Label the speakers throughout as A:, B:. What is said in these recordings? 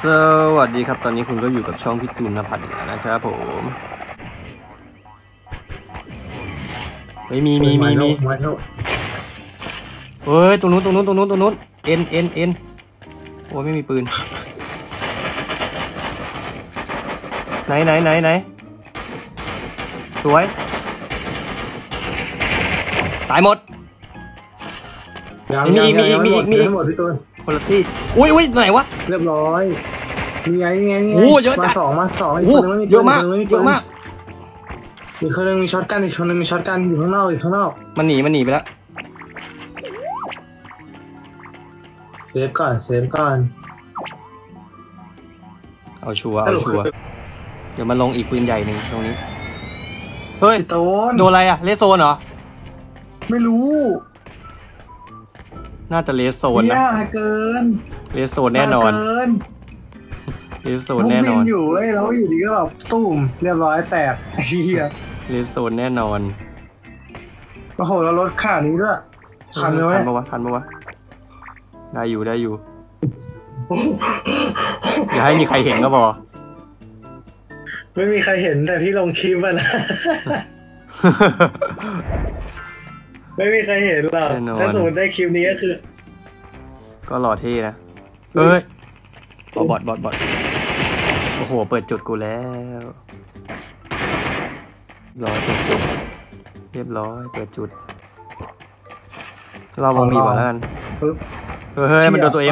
A: สวัสดีครับตอนนี้คุณก็อยู่กับช่องพี่ตูนนภัทรนะครับผมเฮ้ยมีเฮ้ยตรงนู้นเอ็นโอ้ยไม่มีปืนไหนสวยตายหมดมีหมดพี่ตูนคนละที่อุ้ยไหนวะ
B: เรียบร้อยมีไง
A: โอ้เยอะจัด
B: มาสอง
A: โอ้เยอะมาก
B: มีคนนึงมีช็อตกันอีกคนนึงมีช็อตกันอยู่ข้างนอก
A: มันหนีไปแล้ว
B: เซฟก่อน
A: เอาชัวร์เดี๋ยวมาลงอีกปืนใหญ่หนึ่งตรงนี้เฮ้ยโดนอะไรอะเลสโซนเหรอ
B: ไม่รู้
A: น่าจะเลสโซนนะ
B: เกิน
A: เลสโซนแน่นอนเลสโซนแน่นอน
B: อยู่แล้วอยู่ดีก็แบบตุ้มเรียบร้อยแตกไอ้เหี้ย
A: เลสโซนแน่นอน
B: โอ้โหแล้วรถขานี้ด้วยทันไหม
A: ทันปะวะได้อยู่อย่าให้มีใครเห็นก็พอ
B: ไม่มีใครเห็นแต่พี่ลงคลิปนะไม่มีใครเห็นหรอกถ้าสมมติได้คลิปนี้ก็คือ
A: ก็หล่อเท่นะเฮ้ยบอทโอ้โหเปิดจุดกูแล้วรอจุดเรียบร้อยเปิดจุดเราวงบีบแล้วกันเฮ้ยมันโดนตัวเอง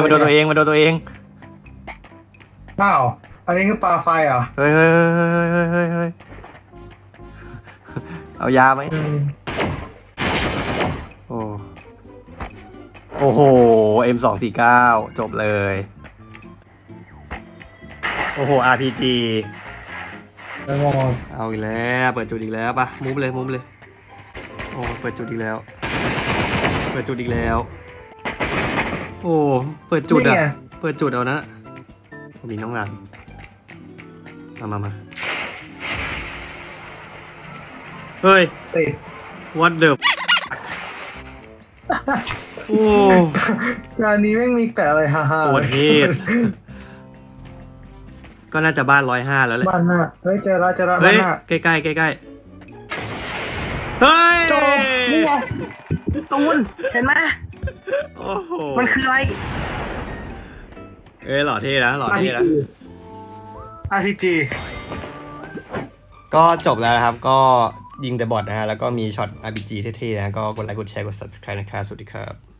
B: อ้าวอันนี้คือปลาไฟเหรอ
A: เฮ้ยเอายาไหมโอ้โห M249 จบเลยโอ้โห RPG เอาอีกแล้วเปิดจุดอีกแล้วป่ะมุฟเลยโอ้เปิดจุดอีกแล้วโอ้เปิดจุดเอานะมีน้องงานมาเฮ้ย what the โอ้
B: งานนี้แม่งมีแต่อะไรฮ่า
A: ๆประเทศก็น่าจะบ้าน105แล้วเลย
B: บ้านหน้าเฮ้ยเจอแล้ว
A: บ้านหน้าใกล้เฮ้ย
B: จบนี่ไงตูนเห็นไหม
A: โอ้โห
B: มันคืออะไร
A: หล่อเท่นะ
B: RPG
A: ก็จบแล้วครับก็ยิงแต่บอทนะฮะแล้วก็มีช็อต RPG เท่ๆนะก็กดไลค์กดแชร์กด Subscribe นะครับสวัสดีครับ